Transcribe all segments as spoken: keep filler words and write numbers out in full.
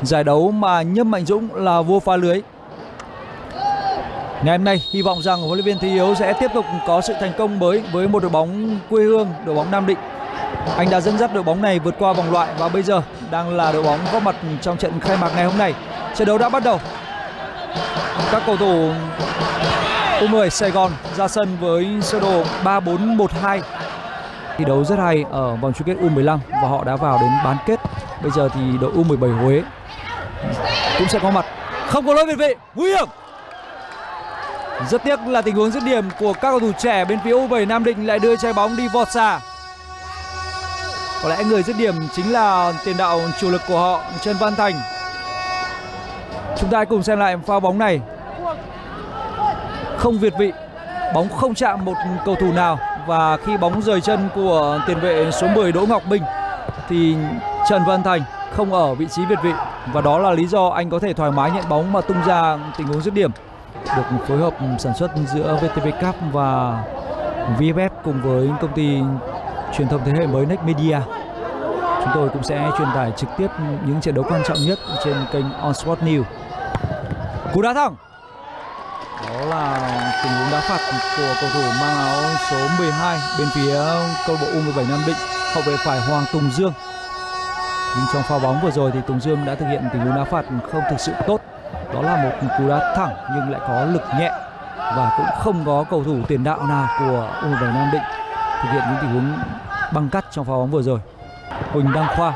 Giải đấu mà Nhâm Mạnh Dũng là vua phá lưới. Ngày hôm nay hy vọng rằng huấn luyện viên Thế Hiếu sẽ tiếp tục có sự thành công mới với một đội bóng quê hương, đội bóng Nam Định. Anh đã dẫn dắt đội bóng này vượt qua vòng loại và bây giờ đang là đội bóng góp mặt trong trận khai mạc ngày hôm nay. Trận đấu đã bắt đầu. Các cầu thủ U mười bảy Sài Gòn ra sân với sơ đồ ba bốn một hai. Thi đấu rất hay ở vòng chung kết U mười lăm và họ đã vào đến bán kết. Bây giờ thì đội U mười bảy Huế cũng sẽ có mặt. Không có lỗi việt vị, nguy hiểm. Rất tiếc là tình huống dứt điểm của các cầu thủ trẻ bên phía U mười bảy Nam Định lại đưa trái bóng đi vọt xa. Có lẽ người dứt điểm chính là tiền đạo chủ lực của họ, Trần Văn Thành. Chúng ta hãy cùng xem lại pha bóng này. Không việt vị, bóng không chạm một cầu thủ nào. Và khi bóng rời chân của tiền vệ số mười Đỗ Ngọc Minh thì Trần Văn Thành không ở vị trí việt vị. Và đó là lý do anh có thể thoải mái nhận bóng mà tung ra tình huống dứt điểm. Được phối hợp sản xuất giữa vê tê vê Cup và vê ép ép cùng với công ty truyền thông thế hệ mới Next Media. Chúng tôi cũng sẽ truyền tải trực tiếp những trận đấu quan trọng nhất trên kênh On Sport News. Cú đá thẳng. Đó là tình huống đá phạt của cầu thủ mang áo số mười hai bên phía câu lạc bộ U mười bảy Nam Định, hậu vệ phải Hoàng Tùng Dương. Nhưng trong pha bóng vừa rồi thì Tùng Dương đã thực hiện tình huống đá phạt không thực sự tốt. Đó là một cú đá thẳng nhưng lại có lực nhẹ và cũng không có cầu thủ tiền đạo nào của U mười bảy Nam Định thực hiện những tình huống băng cắt trong pha bóng vừa rồi. Huỳnh Đăng Khoa,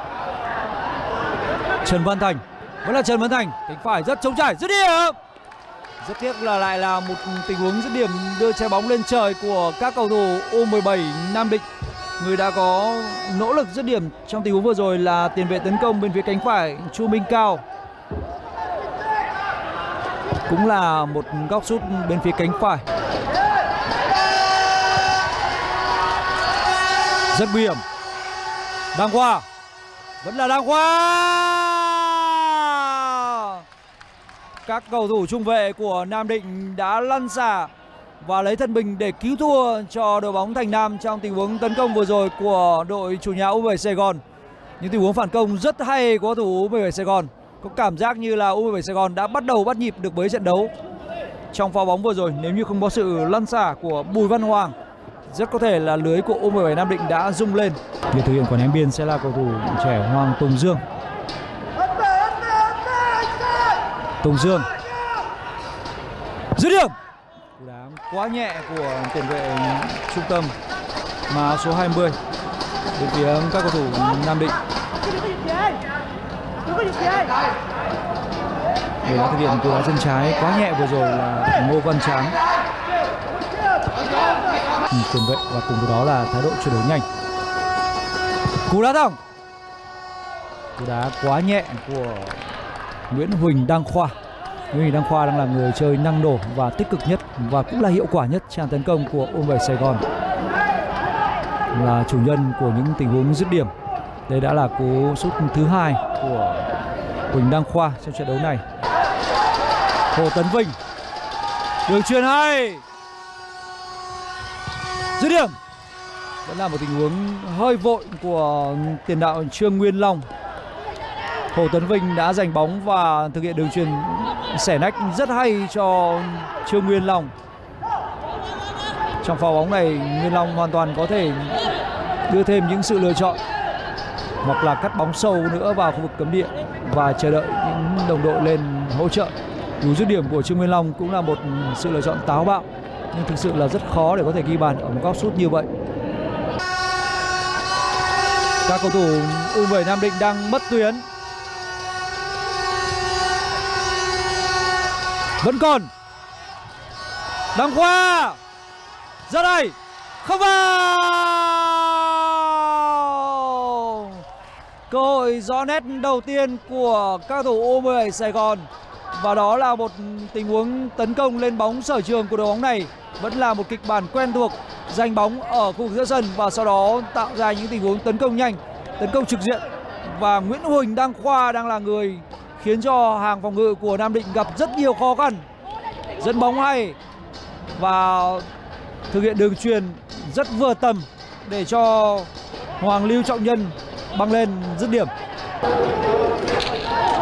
Trần Văn Thành, vẫn là Trần Văn Thành, cánh phải rất trống trải, dứt điểm. Rất tiếc là lại là một tình huống dứt điểm đưa trái bóng lên trời của các cầu thủ U mười bảy Nam Định. Người đã có nỗ lực dứt điểm trong tình huống vừa rồi là tiền vệ tấn công bên phía cánh phải Chu Minh Cao. Cũng là một góc sút bên phía cánh phải. Rất nguy hiểm. Đăng Khoa, vẫn là Đăng Khoa. Các cầu thủ trung vệ của Nam Định đã lăn xả và lấy thân mình để cứu thua cho đội bóng Thành Nam trong tình huống tấn công vừa rồi của đội chủ nhà U mười bảy Sài Gòn. Những tình huống phản công rất hay của cầu thủ U mười bảy Sài Gòn. Có cảm giác như là U mười bảy Sài Gòn đã bắt đầu bắt nhịp được với trận đấu. Trong pha bóng vừa rồi, nếu như không có sự lăn xả của Bùi Văn Hoàng, rất có thể là lưới của U mười bảy Nam Định đã rung lên. Người thực hiện quả ném biên sẽ là cầu thủ trẻ Hoàng Tùng Dương. Tùng Dương dứt điểm. Cú đá quá nhẹ của tiền vệ trung tâm mà số hai mươi bên phía các cầu thủ Nam Định. Người đã thực hiện cú đá chân trái quá nhẹ vừa rồi là Ngô Văn Tráng. Tiền vệ và cùng với đó là thái độ chuyển đổi nhanh. Cú đá thẳng. Cú đá quá nhẹ của Nguyễn Huỳnh Đăng Khoa. Nguyễn Huỳnh Đăng Khoa đang là người chơi năng nổ và tích cực nhất và cũng là hiệu quả nhất trong tấn công của U mười bảy Sài Gòn. Là chủ nhân của những tình huống dứt điểm. Đây đã là cú sút thứ hai của Huỳnh Đăng Khoa trong trận đấu này. Hồ Tấn Vinh, đường chuyền hay, dứt điểm. Vẫn là một tình huống hơi vội của tiền đạo Trương Nguyên Long. Hồ Tấn Vinh đã giành bóng và thực hiện đường chuyền xẻ nách rất hay cho Trương Nguyên Long. Trong pha bóng này, Nguyên Long hoàn toàn có thể đưa thêm những sự lựa chọn hoặc là cắt bóng sâu nữa vào khu vực cấm địa và chờ đợi những đồng đội lên hỗ trợ. Cú dứt điểm của Trương Nguyên Long cũng là một sự lựa chọn táo bạo, nhưng thực sự là rất khó để có thể ghi bàn ở một góc sút như vậy. Các cầu thủ U mười bảy Nam Định đang mất tuyến. Vẫn còn Đăng Khoa, ra đây, không vào. Cơ hội rõ nét đầu tiên của các cầu thủ U mười bảy Sài Gòn. Và đó là một tình huống tấn công lên bóng sở trường của đội bóng này. Vẫn là một kịch bản quen thuộc, giành bóng ở khu vực giữa sân và sau đó tạo ra những tình huống tấn công nhanh, tấn công trực diện. Và Nguyễn Huỳnh Đăng Khoa đang là người khiến cho hàng phòng ngự của Nam Định gặp rất nhiều khó khăn. Dẫn bóng hay và thực hiện đường chuyền rất vừa tầm để cho Hoàng Lưu Trọng Nhân băng lên dứt điểm.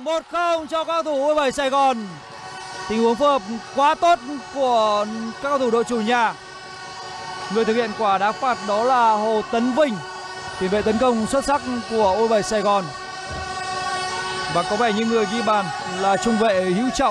một không cho các cầu thủ u hai bảy Sài Gòn. Tình huống phối hợp quá tốt của các cầu thủ đội chủ nhà. Người thực hiện quả đá phạt đó là Hồ Tấn Vinh, tiền vệ tấn công xuất sắc của u hai bảy Sài Gòn. Và có vẻ như người ghi bàn là trung vệ Hữu Trọng.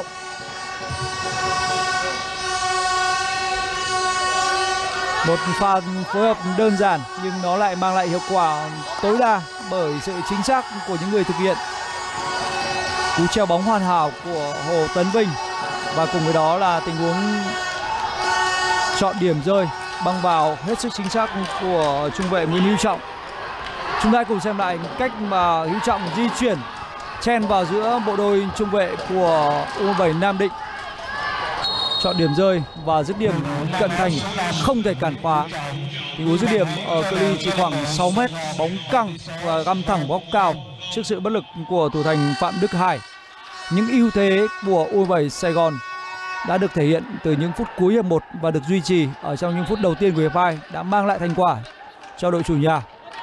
Một pha phối hợp đơn giản nhưng nó lại mang lại hiệu quả tối đa bởi sự chính xác của những người thực hiện. Cú treo bóng hoàn hảo của Hồ Tấn Vinh và cùng với đó là tình huống chọn điểm rơi băng vào hết sức chính xác của trung vệ Nguyễn Hữu Trọng. Chúng ta cùng xem lại cách mà Hữu Trọng di chuyển chen vào giữa bộ đôi trung vệ của u hai bảy Nam Định, chọn điểm rơi và dứt điểm cận thành không thể cản phá. Tình huống dứt điểm ở cự ly chỉ khoảng sáu mét, bóng căng và găm thẳng góc cao trước sự bất lực của thủ thành Phạm Đức Hải. Những ưu thế của u hai bảy Sài Gòn đã được thể hiện từ những phút cuối hiệp một và được duy trì ở trong những phút đầu tiên của hiệp hai đã mang lại thành quả cho đội chủ nhà.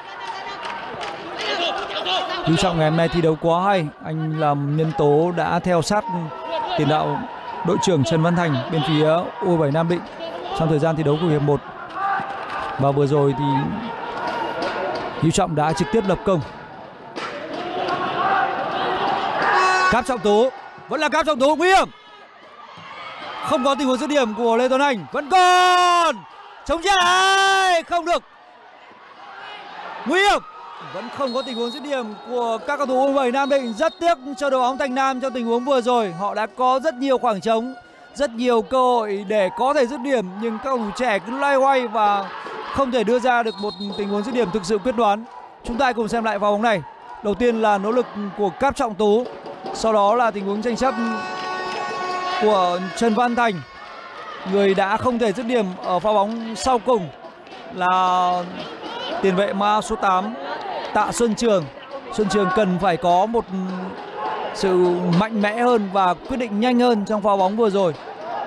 Hữu Trọng ngày hôm nay thi đấu quá hay, anh làm nhân tố đã theo sát tiền đạo đội trưởng Trần Văn Thành bên phía u hai bảy Nam Định trong thời gian thi đấu của hiệp một. Và vừa rồi thì Hữu Trọng đã trực tiếp lập công. Cáp Trọng Tú, vẫn là Cáp Trọng Tú nguy hiểm. Không có tình huống dứt điểm của Lê Tuấn Anh, vẫn còn chống chạy không được. Nguy hiểm. Vẫn không có tình huống dứt điểm của các cầu thủ u hai bảy Nam Định. Rất tiếc cho đội bóng Thành Nam trong tình huống vừa rồi. Họ đã có rất nhiều khoảng trống, rất nhiều cơ hội để có thể dứt điểm, nhưng các cầu thủ trẻ cứ loay hoay và không thể đưa ra được một tình huống dứt điểm thực sự quyết đoán. Chúng ta cùng xem lại pha bóng này. Đầu tiên là nỗ lực của Cáp Trọng Tú, sau đó là tình huống tranh chấp của Trần Văn Thành. Người đã không thể dứt điểm ở pha bóng sau cùng là tiền vệ ma số tám Tạ Xuân Trường. Xuân Trường cần phải có một sự mạnh mẽ hơn và quyết định nhanh hơn trong pha bóng vừa rồi.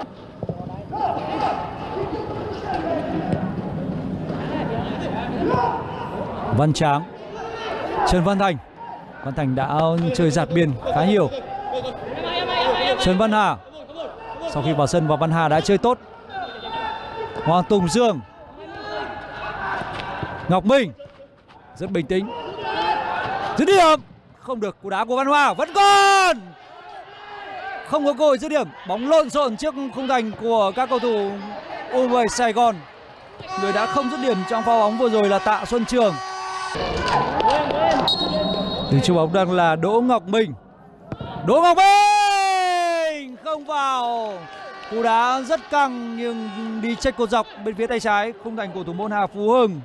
Văn Tráng, Trần Văn Thành. Văn Thành đã chơi dạt biên khá nhiều. Trần Văn Hà, sau khi vào sân và Văn Hà đã chơi tốt. Hoàng Tùng Dương, Ngọc Minh rất bình tĩnh, dứt điểm không được. Cú đá của Văn Hòa vẫn còn không có cơ hội dứt điểm. Bóng lộn xộn trước khung thành của các cầu thủ u hai bảy Sài Gòn. Người đã không dứt điểm trong pha bóng vừa rồi là Tạ Xuân Trường. Từ chiếc bóng đang là Đỗ Ngọc Minh. Đỗ Ngọc Minh không vào. Cú đá rất căng nhưng đi check cột dọc bên phía tay trái khung thành của thủ môn Hà Phú Hưng.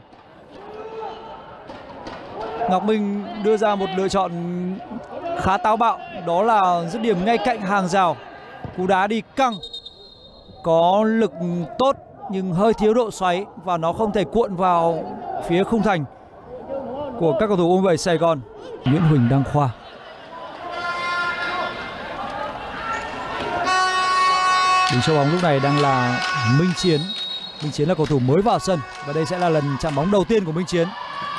Ngọc Minh đưa ra một lựa chọn khá táo bạo, đó là dứt điểm ngay cạnh hàng rào. Cú đá đi căng, có lực tốt nhưng hơi thiếu độ xoáy và nó không thể cuộn vào phía khung thành của các cầu thủ u hai bảy Sài Gòn. Nguyễn Huỳnh Đăng Khoa, đứng sau bóng lúc này đang là Minh Chiến. Minh Chiến là cầu thủ mới vào sân và đây sẽ là lần chạm bóng đầu tiên của Minh Chiến.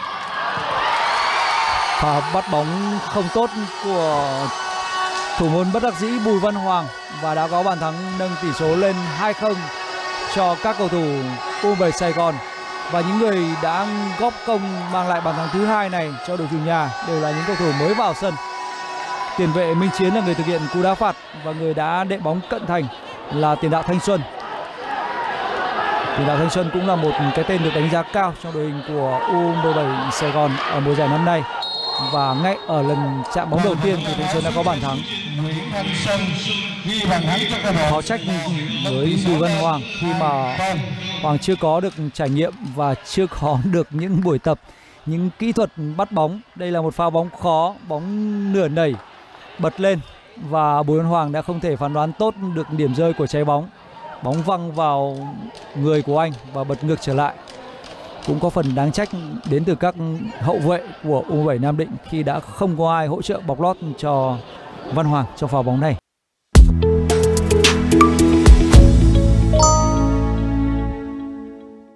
Pha bắt bóng không tốt của thủ môn bất đắc dĩ Bùi Văn Hoàng và đã có bàn thắng nâng tỷ số lên hai không cho các cầu thủ u hai bảy Sài Gòn. Và những người đã góp công mang lại bàn thắng thứ hai này cho đội chủ nhà đều là những cầu thủ mới vào sân. Tiền vệ Minh Chiến là người thực hiện cú đá phạt và người đã đệm bóng cận thành là tiền đạo Thanh Xuân. Tiền đạo Thanh Xuân cũng là một cái tên được đánh giá cao trong đội hình của u hai bảy Sài Gòn ở mùa giải năm nay. Và ngay ở lần chạm bóng đầu tiên thì Thanh Xuân đã có bàn thắng. Khó trách với Bùi Văn Hoàng khi mà Hoàng chưa có được trải nghiệm và chưa có được những buổi tập, những kỹ thuật bắt bóng. Đây là một pha bóng khó, bóng nửa nảy bật lên và Bùi Văn Hoàng đã không thể phán đoán tốt được điểm rơi của trái bóng. Bóng văng vào người của anh và bật ngược trở lại. Cũng có phần đáng trách đến từ các hậu vệ của u hai bảy Nam Định khi đã không có ai hỗ trợ bọc lót cho Văn Hoàng trong pha bóng này.